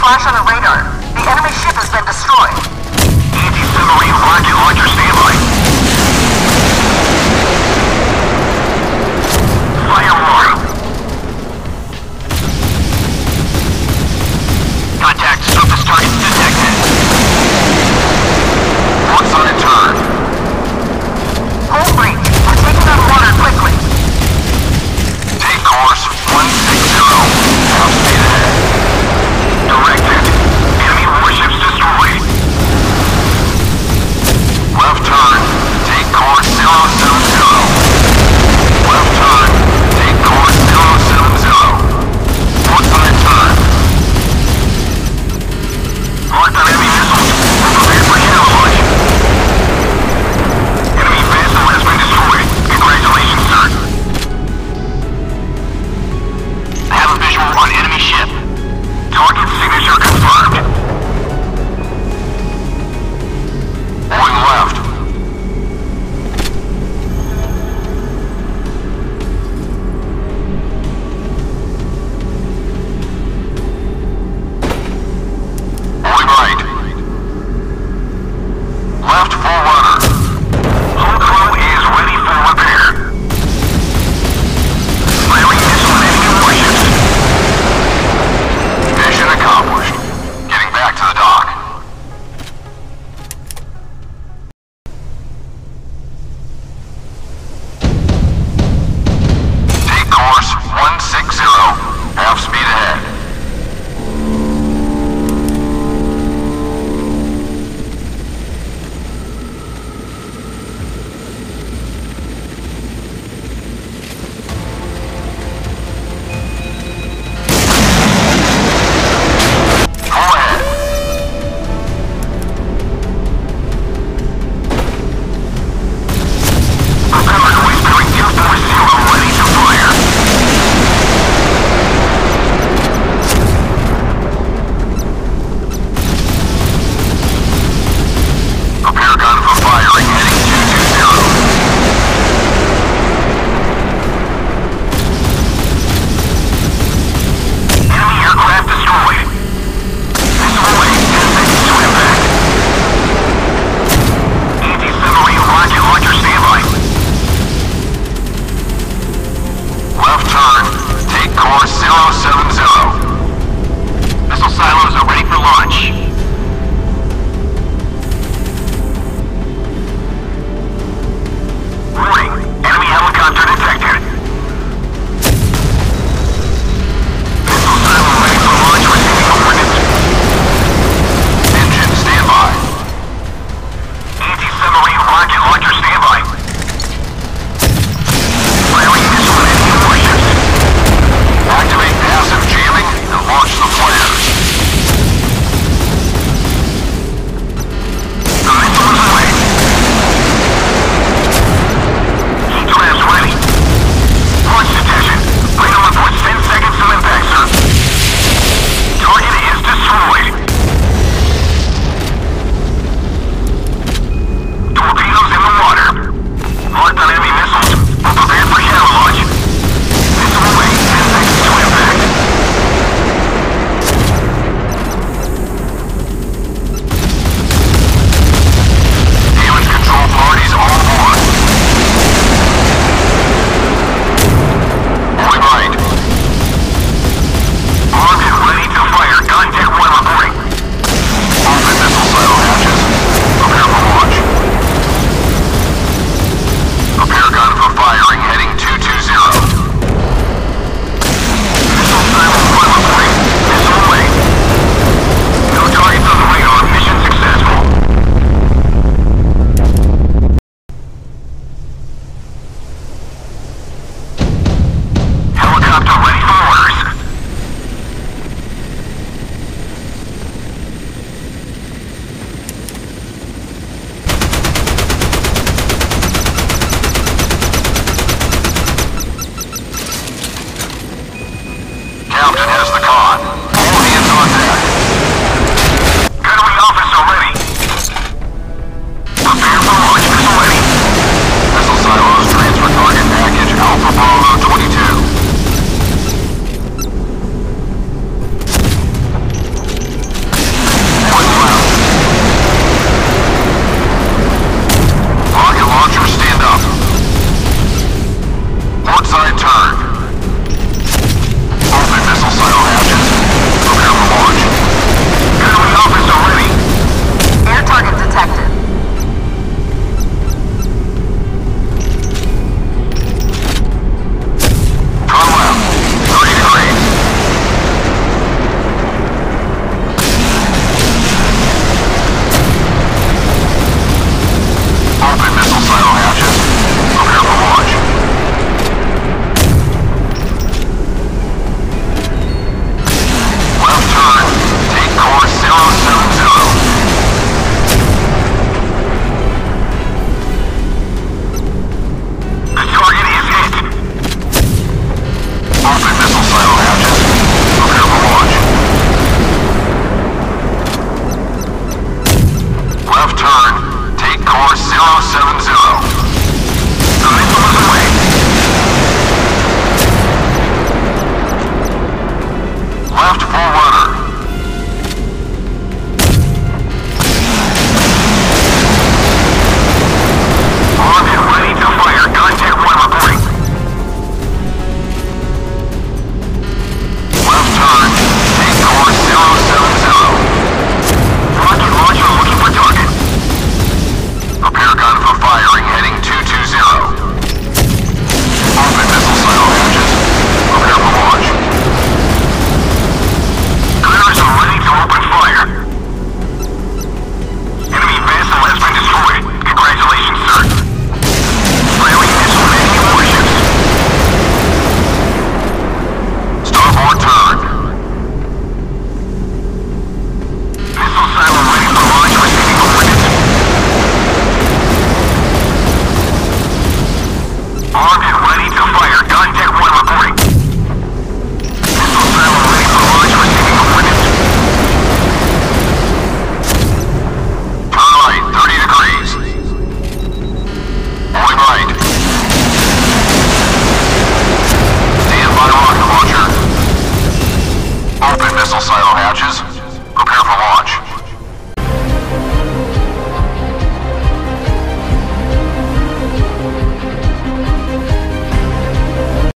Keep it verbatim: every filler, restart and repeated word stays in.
flash on the radar. The enemy ship has been destroyed. Anti-submarine rocket launcher standby. Fire more. Contact surface targets detected. Once on a turn. Hold breach. We're taking on water quickly. Take course one six zero. Half speed ahead. Directed. Enemy warships destroyed. Left turn. Take course zero seven zero. Left turn. Take course zero seven zero. Once on a turn. Locked on enemy missiles. We're prepared for camouflage. Enemy vessel has been destroyed. Congratulations, sir. I have a visual on enemy ship. Target signature confirmed. Going left. Going right. Left full runner. Hull crew is ready for repair. Firing missile on enemy warships. Mission accomplished. Getting back to the dock. Take course one six zero. Half speed ahead. Full ahead. Propeller noise bearing two four zero ready to fire. Prepare gun for firing heading two two zero. Enemy aircraft destroyed. Missile away, ten seconds to impact. Anti-submarine rocket launcher standby. Left turn. Take course zero seven zero. Missile silos are ready for launch. Warning. Enemy helicopter detected. Missile silo ready for launch, receiving coordinates. Engine standby. Anti-submarine rocket launcher standby. Firing missile on enemy warships. Activate passive jamming and launch the flares. The missile is away. Heat traps ready. Launch detection. Radar reports ten seconds to impact, sir. Target is destroyed. Torpedoes in the water. Locked on enemy missiles. We're prepared for shadow launch. Missile away. ten seconds to impact. Damage control parties on board. Going right. Armed and ready to fire. Contact one reporting. Open missile silo hatches. Prepare for launch. Prepare gun for firing heading two two zero. Missile silo one reporting. Missile away. No targets on the radar. Mission successful. Helicopter ready for orders. Captain has the con. All hands on deck. Gunnery officer ready. Prepare for launch. Missile ready. Missile silos transfer target package Alpha Bravo twenty-two. missile silo hatches. Prepare for launch.